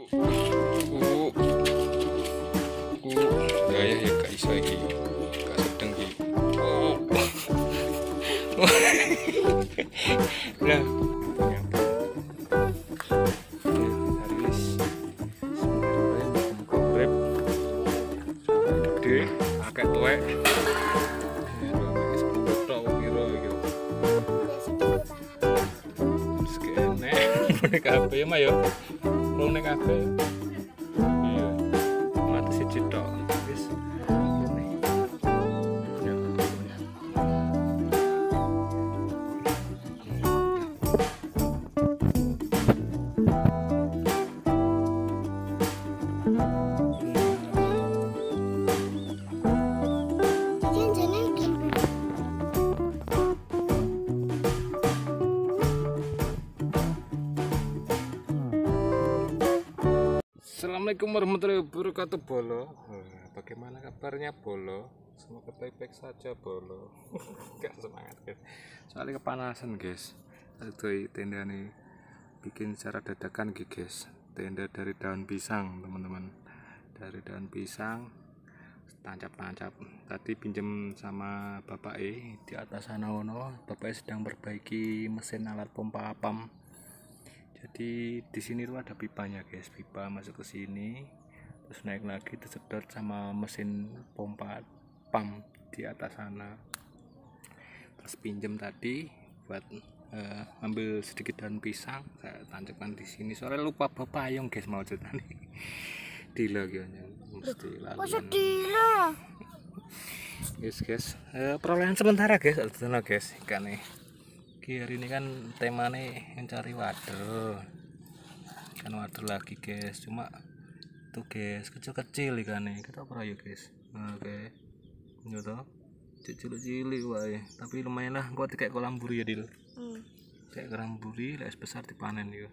Gaya ya gak iso iki. Gak sedeng iki. Oh. Nah. Gede, akeh tuwek. Kabeh mah ya rone kabeh iya mati siji tok wis Assalamualaikum warahmatullahi wabarakatuh Bolo. Bagaimana kabarnya Bolo? Semoga baik-baik saja Bolo. Gak semangat guys. Soalnya kepanasan guys. Aduh tenda nih bikin secara dadakan guys. Tenda dari daun pisang teman-teman. Dari daun pisang tancap-tancap. Tadi pinjem sama bapak di atas sana ono. Bapak sedang perbaiki mesin alat pompa pam. Jadi di sini tuh ada pipanya guys, pipa masuk ke sini, terus naik lagi tersedot sama mesin pompa pam di atas sana. Terus pinjem tadi buat ambil sedikit daun pisang, saya tancapkan di sini. Soalnya lupa bawa payung guys mau cerita nih. Dila gitu, mesti lalu. Guys, perolehan sementara guys, ada guys ikan nih. Hari ini kan temanya mencari wader, ikan wader lagi guys, cuma tuh guys kecil-kecil ikannya kita apa ya guys. Oke gitu cilik-cilik wae tapi lumayan lah buat kayak kolam buri ya Dil. Kayak kolam buri les besar dipanen yo.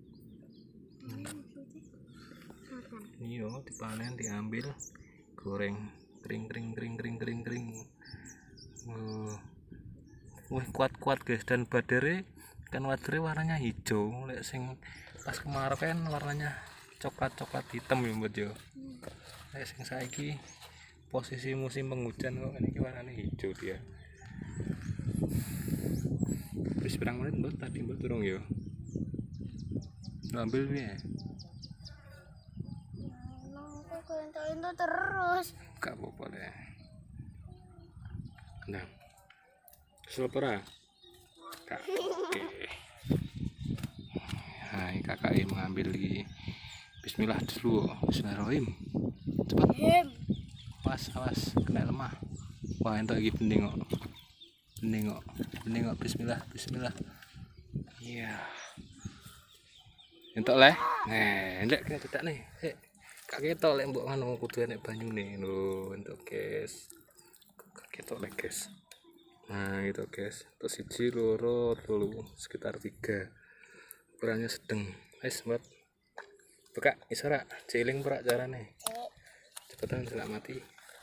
Iyo dipanen diambil goreng kering. Wih kuat guys, dan badere kan wadere warnanya hijau, lek sing pas kemarau kan warnanya coklat hitam ya mbak yo. Lek sing saiki posisi musim penghujan kok ini warnanya hijau dia. Terus berang menit mbak tadi mbak turung yo. Ambil ya. Itu terus. Gak apa-apa deh. Nah. Selopera kak, oke. Nah, kakak mengambil di Bismillah dulu. Bismillahirrahmanirrahim. Cepat. Awas, kena lemah. Wah, entuk iki bening kok. Bening kok. Bismillah. Iya. Entuk le. Ndek kena cedak nih. Kak ketok lek mbok ngono kudu enek banyune lho, entuk guys. Kak ketok le guys. Nah itu guys, terus siji loro telu sekitar 3 ukurannya sedang. Buat buka isara ciling perak carane cepetan selak mati.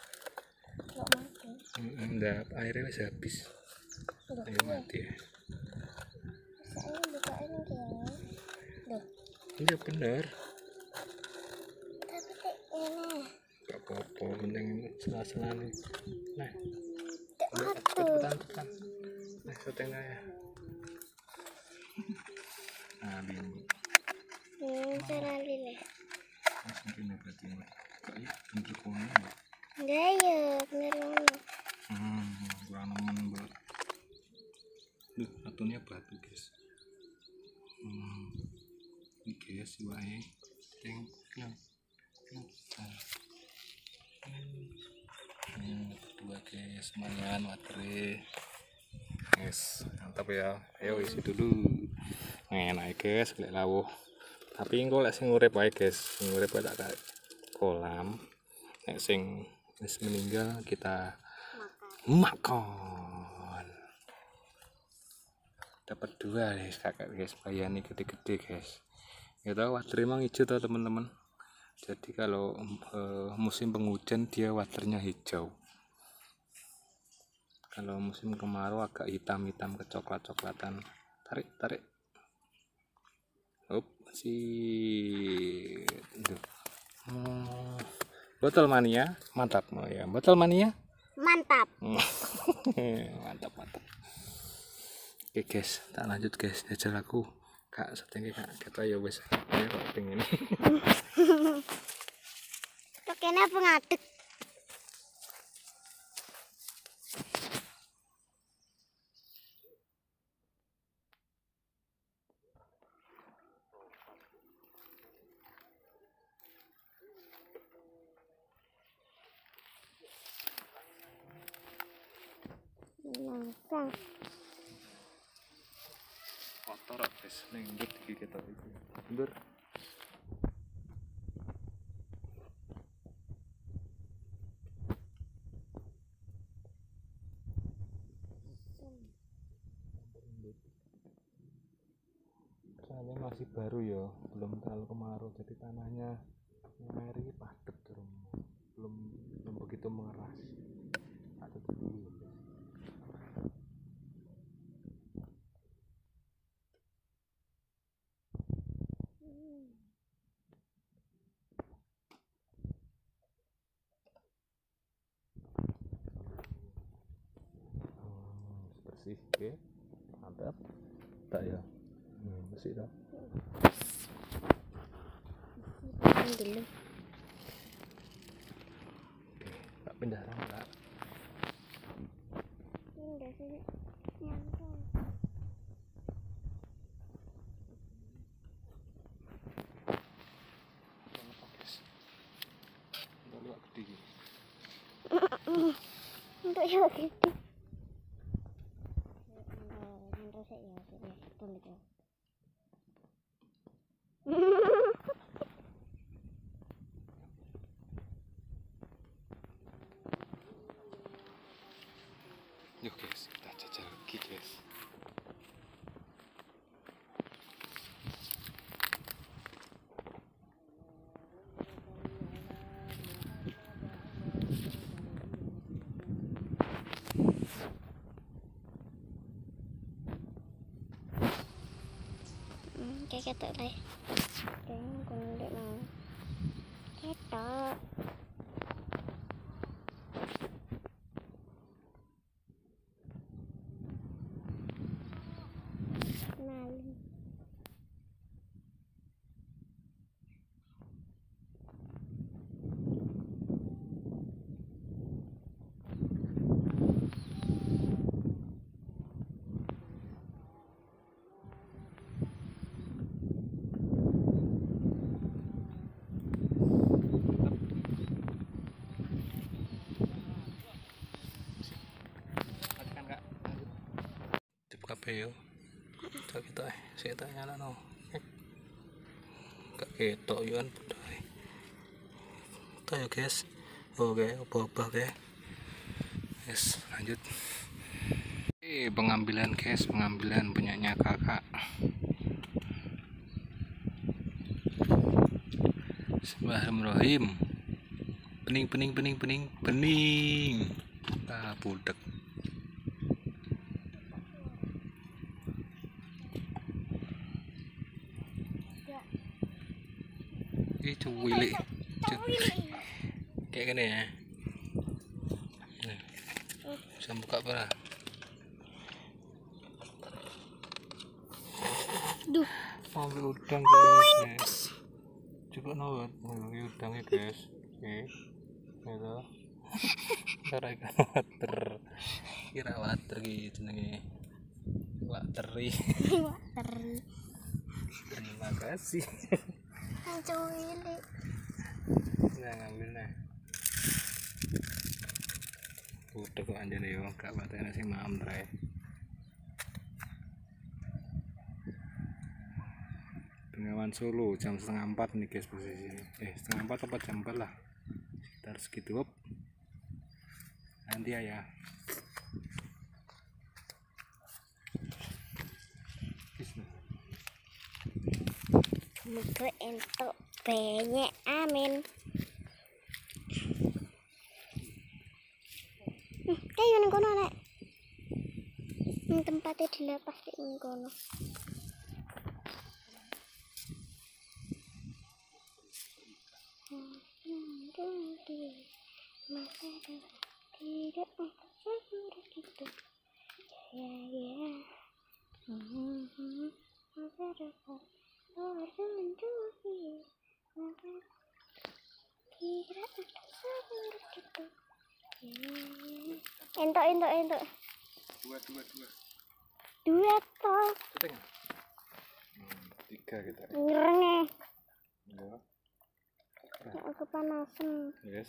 Enggak airnya wis habis. Ayo mati ya. Iya bener. Tapi kayak ini. Gak apa-apa, penting sela-sela nih. Nah cepetan nah setengah ya. Nah ini Cara lilih mungkin berarti kayak bentuk kono enggak ya bener ngono. kurang nemen mbak. Duh atunya batu guys. Ini guys wae yang dua guys lumayan materi guys mantap ya. Ayo isi dulu enak guys lek lawuh tapi engko lek sing urip wae guys sing urip tak kayak kolam nek sing wis meninggal kita makan dapat 2 guys kakak guys bayani gede-gede guys ya tau wader emang hijau tau teman-teman. Jadi kalau musim penghujan dia waternya hijau. Kalau musim kemarau agak hitam-hitam kecoklat-coklatan. Tarik. Up, sih. Botol mania, mantap. Oh ya, botol mania. Mantap. Mantap, mantap. Oke guys, tak lanjut guys. Jajal aku. Kak, setengah kak. Kita ya wes. Ya kok pengen. Pakainya pengadek. Langsung. Kotor guys, nenggit gigi kita itu. Mundur. Soalnya masih baru ya, belum terlalu kemarau, jadi tanahnya air ini padat belum begitu mengeras. Ada dulu. Bersih, oke, mantap. Tak ya, bersih dah. Dulu. Tak pindah rangka. Pindah sini. Nyantol. Untuk yang gede. Menurut saya ya, betul itu. Yuk guys, kita jajal lagi guys. Kayak ketok lah. Kayaknya aku nunduk mau. Ketok. Malu. Kabeh yo. Tak kita saya tanya lah no. Gak ketok yo kan budaya. Kita yo guys. Oke, apa-apa ya. Yes, lanjut. Pengambilan guys, pengambilan punyanya kakak. Bismillahirrahmanirrahim. Bening. Ah, budak. Ini cuwili. Kayak gini ya. Nih. Bisa buka apa? Duh. Ambil udang guys. Coba nawat, ambil udangnya guys. Oke. Gitu. Cara ikan water. Kira water gitu nih. Wateri. Wateri. Terima kasih. Cuwili. Nah, ngambil nah. Udah kok anjane yo, gak patene sing maem trae. Bengawan Solo jam 3:30 nih guys posisi. 3:30 apa jam 4 lah. Sekitar segitu. Nanti ya. Muka entuk banyak, amin. Kayak yang kono nek. Tempatnya dilepas kayak yang kono. Entok. Dua. Dua toh. Setengah. Tiga kita. Ngereng. Ya. Aku panasan. Yes.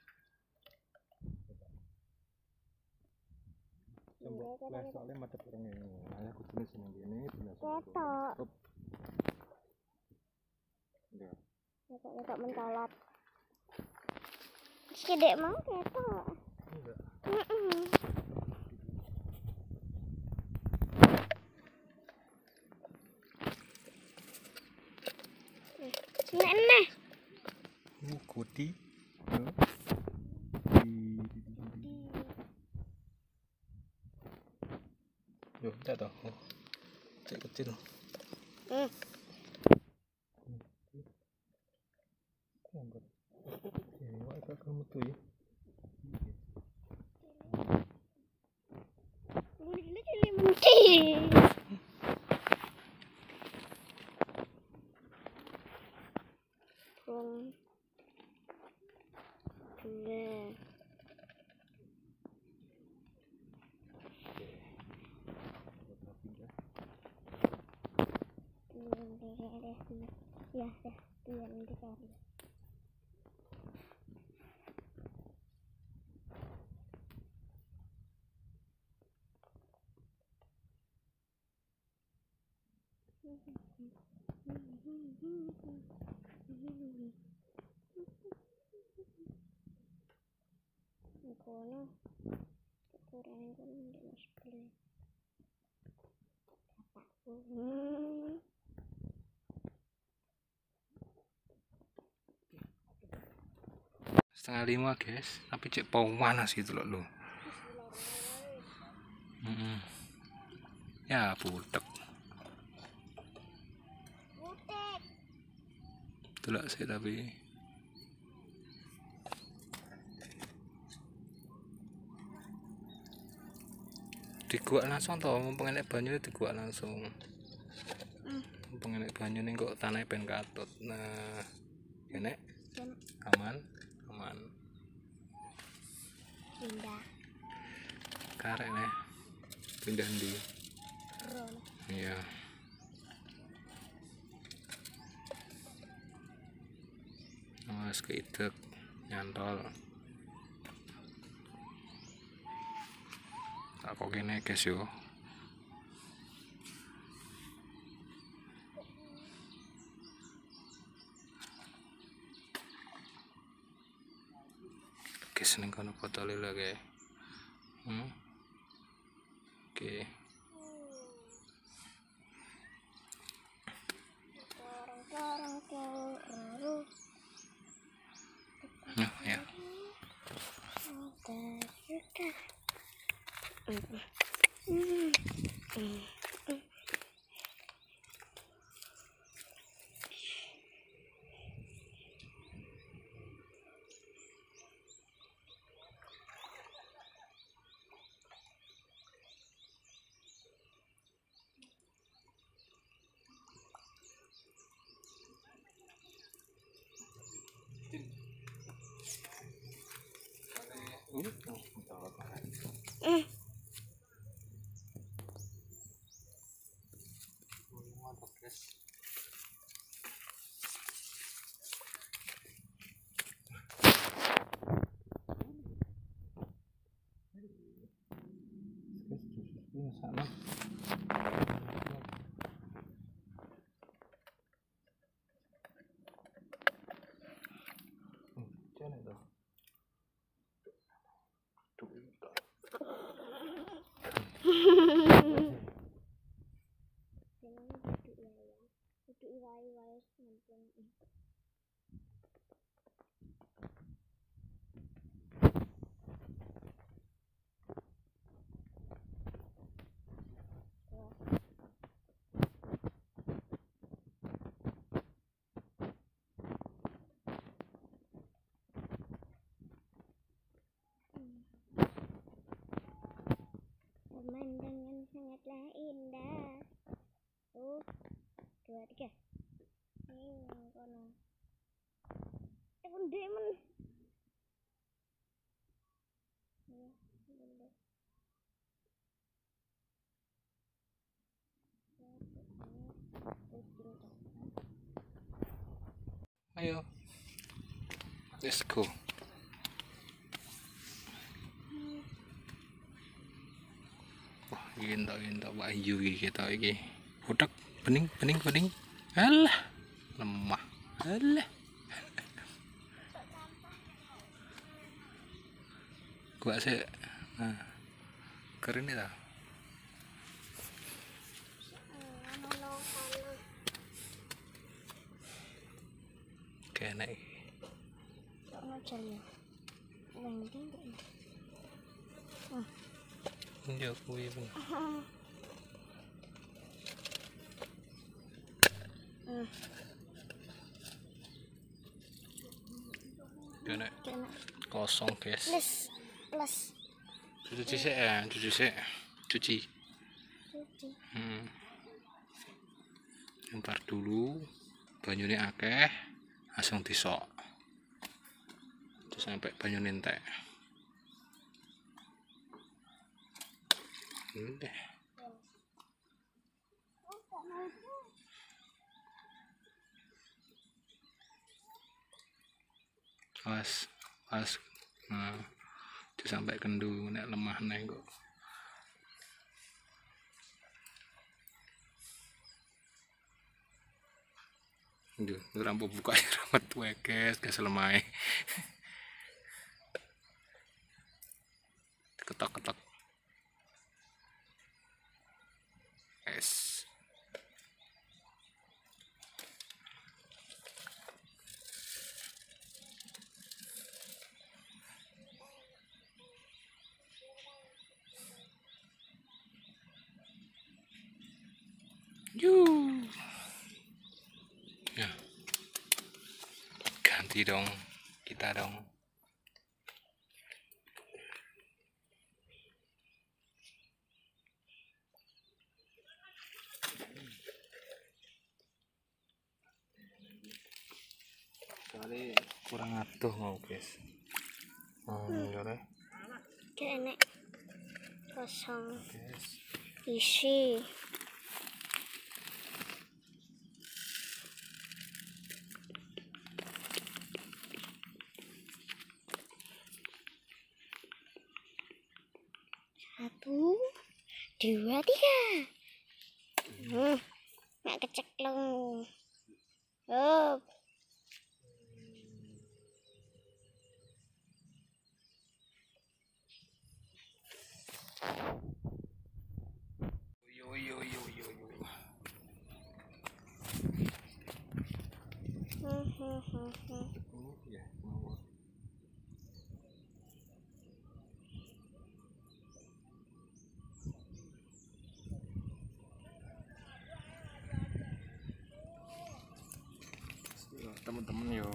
Soalnya mata orang ini. Aku tulis ini. Ketok. Enggak. Ketok mencolot. Sedek mau ketok. Enggak. Nek. Kodi. Yo, dah dah. Cek kecil. Ini cili mentih. Ya, biar nanti cari. Kono ukuran kono ndek mas beli. Bapakku. Setengah 5 guys, tapi cek panas gitu loh. Ya butek. Tulak sih tapi diguak langsung toh, mumpung enek banyu diguak langsung. Mumpung enek banyu ning kok tanah ben katut. Nah, enek aman. Pindah. Karek nih. Pindah ndi? Rono. Iya. Mas keidek nyantol. Tak kok kene guys yo. Guys ning kono foto lila kae. Oke. Ya. Sana. Jangan itu. Pemandangan sangatlah indah. 1, 2, 3. Kono. Ndek men. Ayo, let's go. Wah, ginta Wahyu kita iki. Utek bening. Alah, lemah. Alah. Gua sih. Nah, keren ya. Kena iki. Iya, kuwi pun. Kena. Kosong, guys. Plus. Cuci sih ya, cuci. Lempar dulu, banyune akeh, langsung disok. Terus sampai banyune entek. Udah. Pas. Nah, sampai kendu nek lemah nek kok. Duh, rampok buka ramet wae guys, gas lemah. Ketok. Es. Ya. Ganti dong, kita dong. Soalnya kurang atuh mau guys. Yaudah. Kena kosong. Guys. Isi. Satu, dua, tiga. Nggak keceklung. Up. Yo. Ya, mau. Teman-teman yo.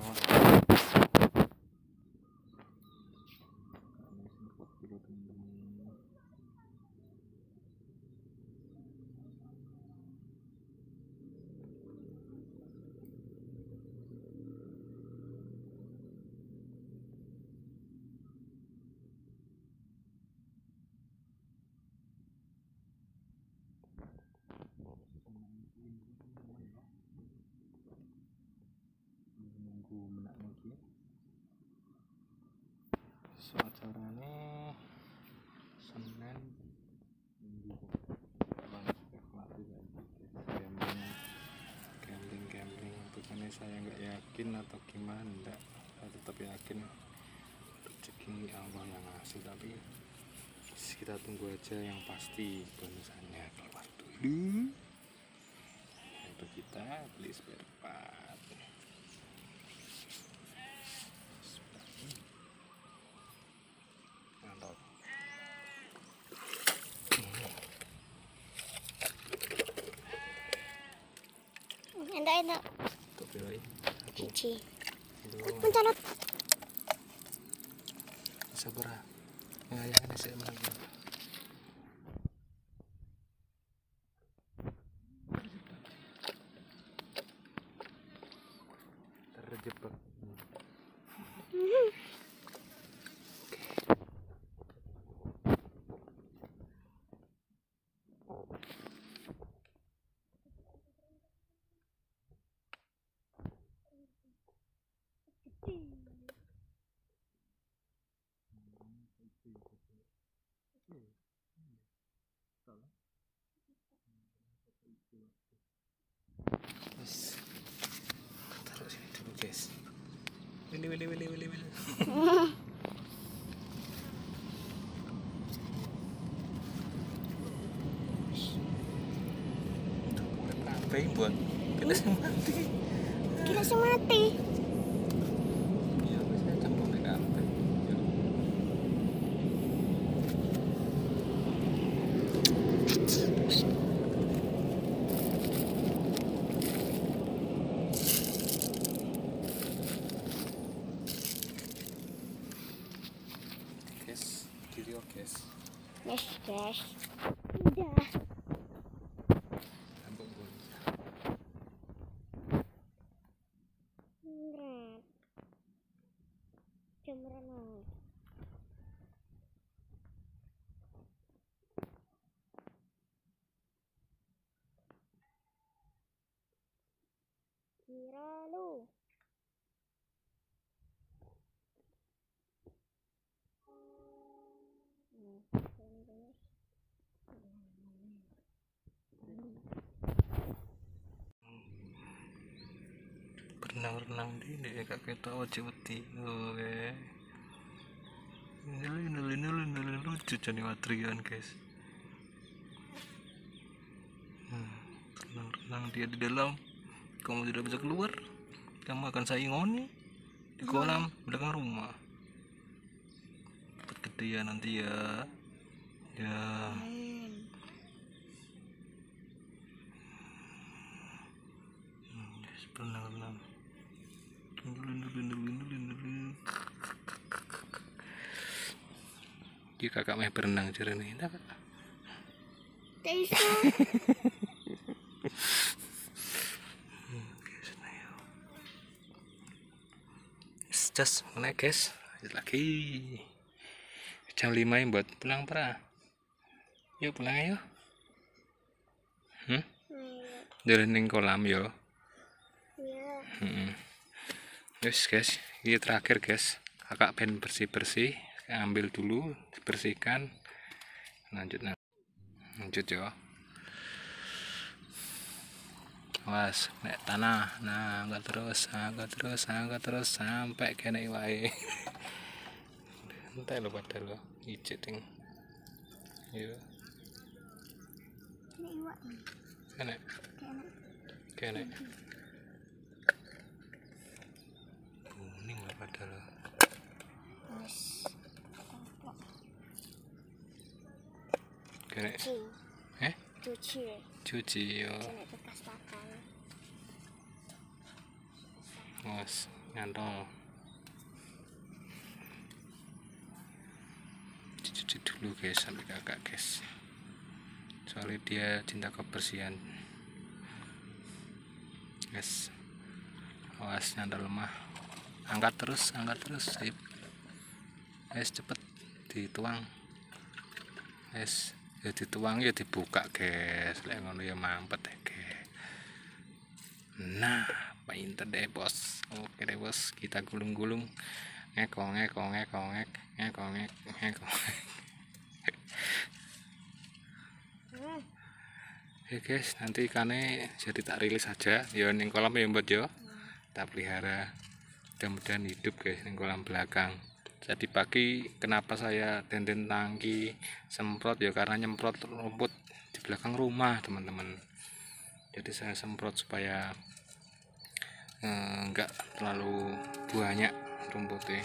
Nunggu menak lagi. So acaranya Senin Minggu camping bukannya saya nggak yakin atau gimana, enggak, saya tetap yakin rezeki Allah yang ngasih, tapi kita tunggu aja yang pasti bonusannya keluar dulu. Untuk kita beli spare part. Mantap. Enak. Kopi lagi. Cici. Aduh, Mencolot. sabar. Ngayangan saya menang. Terjebak. Wili. Apa buat kita mati? Kita semati. Iya, saya campur dengan apa? Guys, kiri guys. Yes, guys. Udah. Kampung pun. Berat. Jam renang. Kira lu. Berenang di kak kita wajib-wati. Oke. Ini lucu jadi watrian guys. Renang dia di dalam. Kamu tidak bisa keluar. Kamu akan saya ingoni di kolam belakang rumah. Gede ya nanti ya. Ya. Berenang. Dia kakak mah berenang cerita ini. Tisu. Just mana guys? Lanjut lagi. Jam 5 yang buat pulang pra. Yuk pulang ayo. Dari kolam yo. Iya. Terus guys, ini terakhir guys. Kakak pengen bersih-bersih, ambil dulu, dibersihkan. Lanjut yo. Awas, nek tanah. Nah, angkat terus sampai kena wae. Entar lo pada lo, ijit ting. Yo. Ini iwak. Kena. Kuning lah pada lo. Mas. Kena. Cuci yo. Kena bekas pakan. Mas, nyantol. Cuci dulu guys sampai kakak guys. Soalnya dia cinta kebersihan. Guys. Awas nyantol lemah. Angkat terus. Sip. Guys cepet dituang. Guys, ya dituang ya dibuka guys. Lek ngono ya mampet ya guys. Nah, pinter deh bos. Oke deh bos, kita gulung-gulung. Ngekongek. Oke guys, nanti ikannya jadi tak rilis aja. Ya ning kolam ya mbot yo. Kita pelihara. Mudah-mudahan hidup guys ning kolam belakang. Jadi pagi kenapa saya tenden tangki semprot ya karena nyemprot rumput di belakang rumah teman-teman. Jadi saya semprot supaya enggak terlalu banyak rumputnya.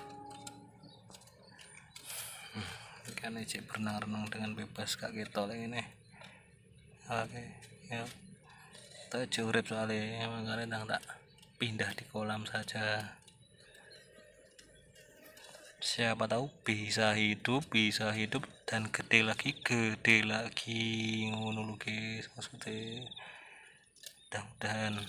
Ikan cek berenang-renang dengan bebas kak gitu ini. Oke, ya. Kita curip soalnya makanya tak pindah di kolam saja. Siapa tahu bisa hidup dan gede lagi ngono lho guys maksudnya. Mudah-mudahan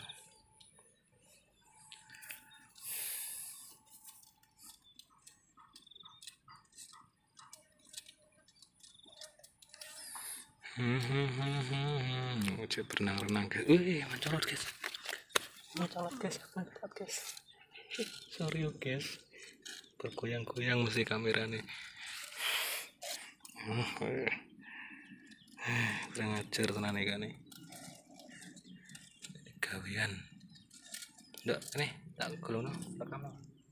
Udah berenang-renang guys. Wih, mencolot guys. Sorry guys. Bergoyang-goyang mesti kamera nih. Kurang ajar tenan ikan nih. Gawean. Ndak, ini tak gulung no, rekam.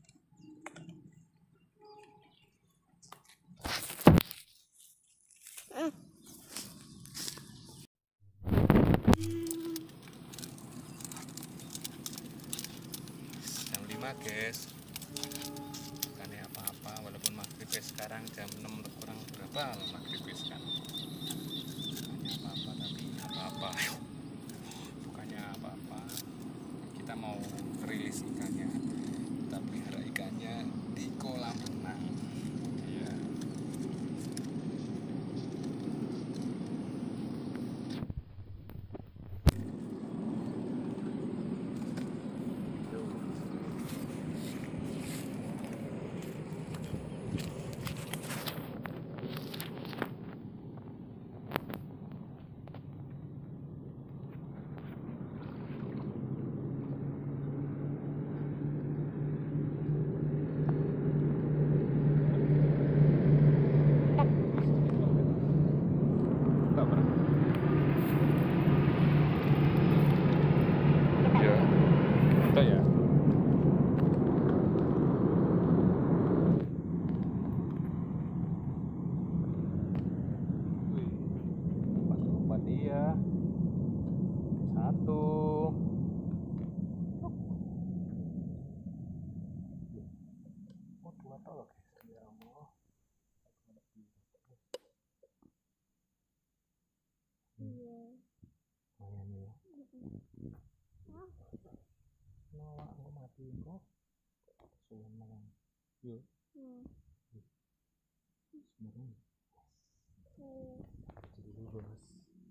guys. Bukannya apa-apa, walaupun maghrib sekarang jam 6 kurang berapa maghrib kan. Bukannya apa-apa, tapi apa-apa. Bukannya apa-apa. Kita mau rilis ikannya. Kita pelihara ikannya di kolam renang. Iya. Ya. Wih, pas umpan dia. Satu. Oh, dua tolok. Ya Allah. Lumayan ya. Nolak nggak mati kok. Sudah malam. Yuk. Sebenarnya. Jadi lurus.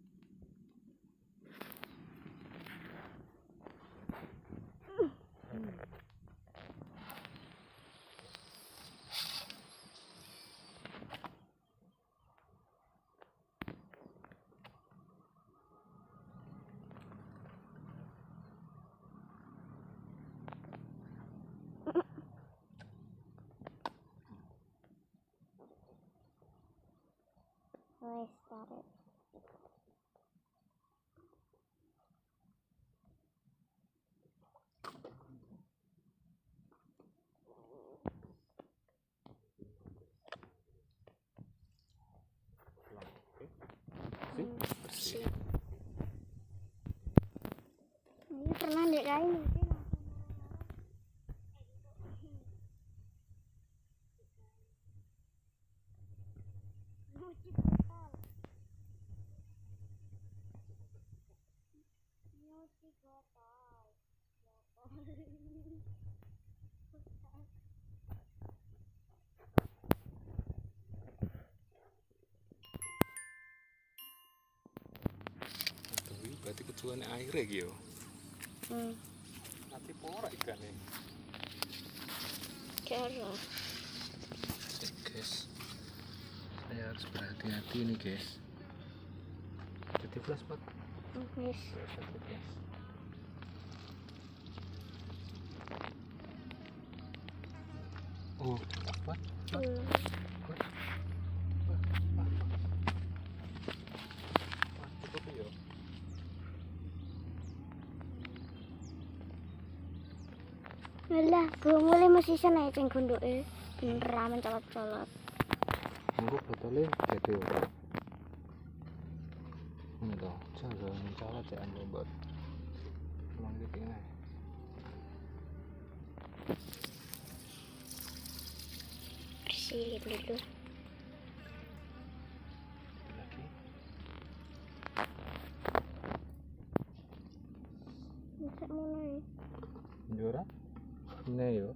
I started. Bersih. Ini pernah dek kain Berarti kecuali air ya Gio. Nanti pora ikannya. Cara. Guys, saya harus berhati-hati nih guys. Jadi flash pak. Yes. Oh, what? Alah, gue mulai masih sana ya ceng gondoke. Bener mencolot-colot. Mungkin botolnya jadi orang. Ini toh, cara mencolot ya anu buat. Emang gitu ya. Bersihin dulu. Lagi. Bisa mulai. Juara? Ini yo.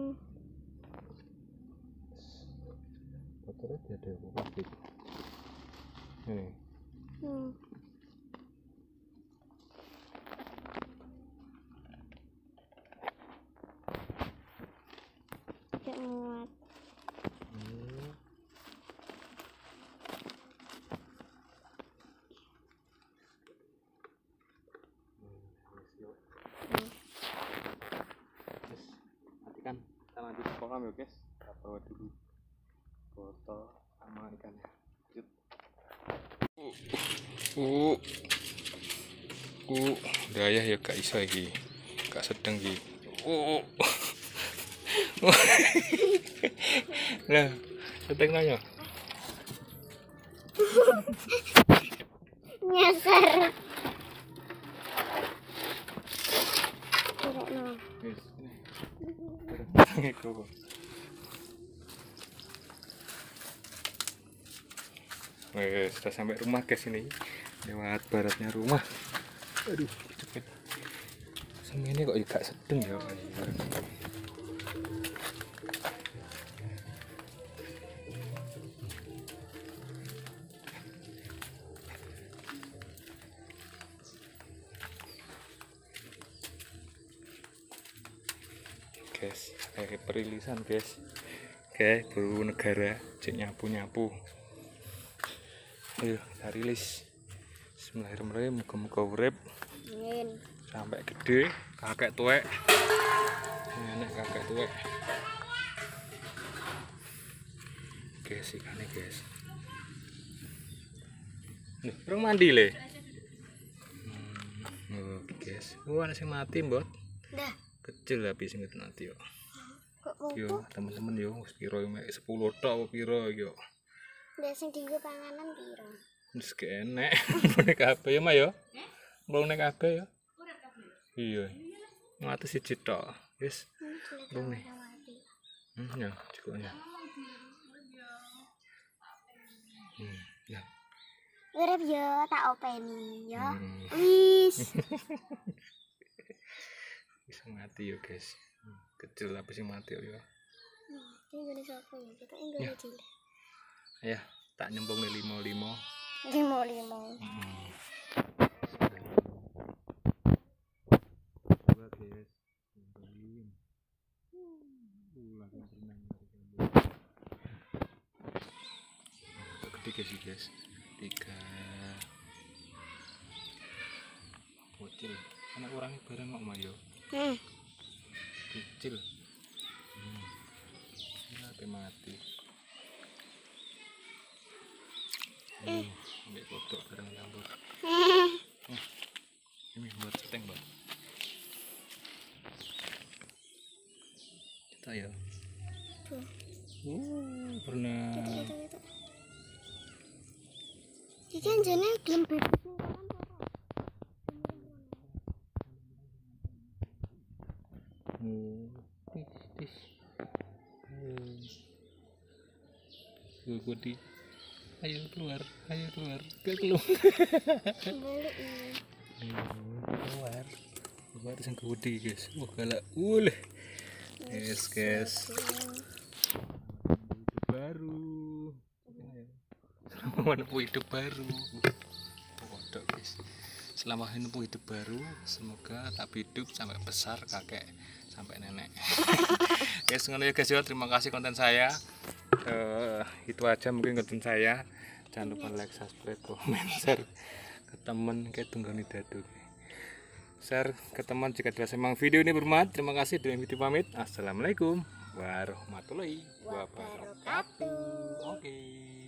Botolnya jadi plastik. Ini. Tidak muat. Nanti kan kita lanjut ke kolam ya guys. Kita bawa dulu botol sama ikannya. Daya ya gak iso iki. Gak sedeng iki. Nah, sedeng nanya. Nyasar. Tidak no. Guys, ini. Iku. Sudah sampai rumah guys ini. Lewat baratnya rumah. Aduh, cepet. Sama ini kok gak sedeng ya. Guys, kayak perilisan guys. Oke, buru negara cek nyapu-nyapu. Ayo, kita rilis. Bismillahirrahmanirrahim, muka-muka urip. Amin. Sampai gede, kakek tuwek. Nenek kakek tuwek. Guys, ikannya guys. Nih, urung mandi le. Oke guys. Ada sing mati, Mbot. Dah. Kecil tapi sing mati yo. Kok Yo, teman-teman yo, wis piro mek 10 tok apa piro yo. Dah sing dienggo panganan piro? Wis kenek. Nek kabeh yo, Ma yo. Mbong nek kabeh yo. Iya. Mati siji tok. Wis. Mbong nih. Ya, cukup ya. Ya. Urip yo tak openi yo. Wis. Bisa mati yo guys. Kecil tapi sing mati yo. Ini gini sapa ya? Kita enggak cilik. Ya, tak nyembung nih 55. 55. Coba guys. Nyembungin. Lagi berenang. Ketiga sih guys. 3. Bocil. Anak orangnya bareng kok Mayo. Kecil. Sampai mati. Ambil kodok bareng campur. Ini buat seteng Mbak. Kita ya. Pernah. Iki anjene gelem bebas. Ayo keluar, gak keluar. Keluar sang kewedi guys. Galak, yes guys. Hidup baru. Menempuh hidup baru. Kodok guys. Selama menempuh hidup baru, semoga tak hidup sampai besar kakek sampai nenek. Guys, ngono ya guys ya. Terima kasih konten saya. Itu aja mungkin konten saya. Jangan lupa like, subscribe, komen, share ke teman kayak tunggani dadu. Share ke teman jika dirasa memang video ini bermanfaat. Terima kasih. Dengan video pamit. Assalamualaikum warahmatullahi wabarakatuh. Oke.